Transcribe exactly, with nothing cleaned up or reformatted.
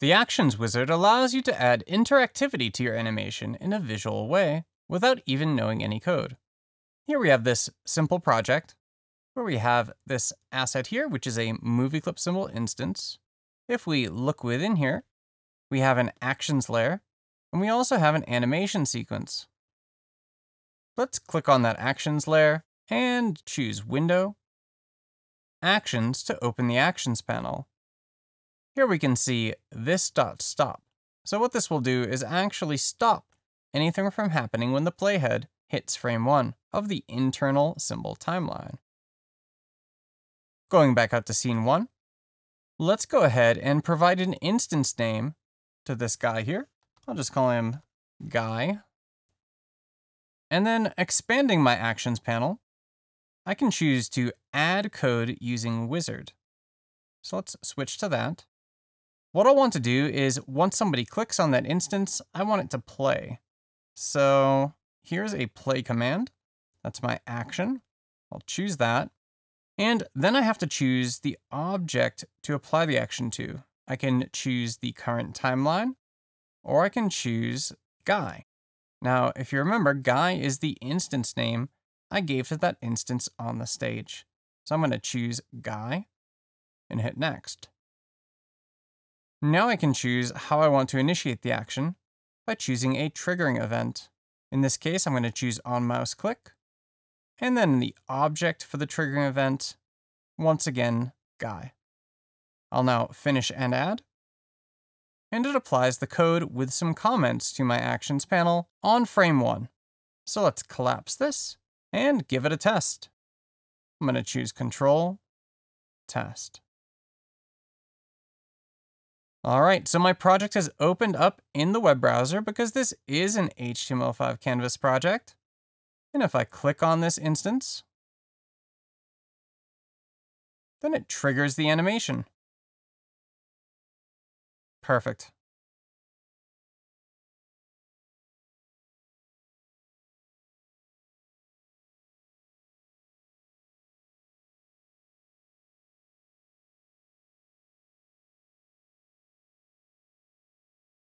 The Actions Wizard allows you to add interactivity to your animation in a visual way without even knowing any code. Here we have this simple project where we have this asset here, which is a movie clip symbol instance. If we look within here, we have an actions layer, and we also have an animation sequence. Let's click on that actions layer and choose Window, Actions to open the Actions panel. Here we can see this dot stop. So what this will do is actually stop anything from happening when the playhead hits frame one of the internal symbol timeline. Going back out to scene one, let's go ahead and provide an instance name to this guy here. I'll just call him Guy. And then expanding my actions panel, I can choose to add code using Wizard. So let's switch to that. What I want to do is once somebody clicks on that instance, I want it to play. So here's a play command. That's my action. I'll choose that. And then I have to choose the object to apply the action to. I can choose the current timeline, or I can choose Guy. Now, if you remember, Guy is the instance name I gave to that instance on the stage. So I'm going to choose Guy and hit next. Now I can choose how I want to initiate the action by choosing a triggering event. In this case, I'm going to choose on mouse click, and then the object for the triggering event, once again, Guy. I'll now finish and add, and it applies the code with some comments to my actions panel on frame one. So let's collapse this and give it a test. I'm going to choose Control, Test. All right, so my project has opened up in the web browser because this is an H T M L five canvas project. And if I click on this instance, then it triggers the animation. Perfect.